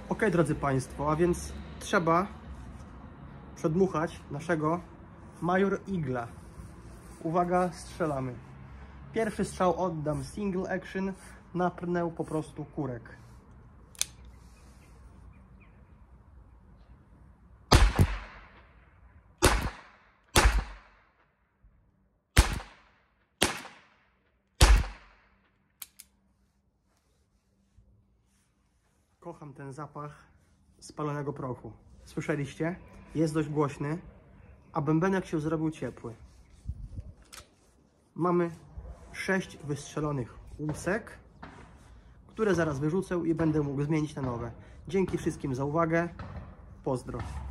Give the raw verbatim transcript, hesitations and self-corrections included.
Ok, drodzy Państwo, a więc trzeba przedmuchać naszego Major Eagle'a. Uwaga, strzelamy. Pierwszy strzał oddam single action, napnę po prostu kurek. Kocham ten zapach spalonego prochu. Słyszeliście? Jest dość głośny, a bębenek się zrobił ciepły. Mamy sześć wystrzelonych łusek, które zaraz wyrzucę i będę mógł zmienić na nowe. Dzięki wszystkim za uwagę. Pozdro.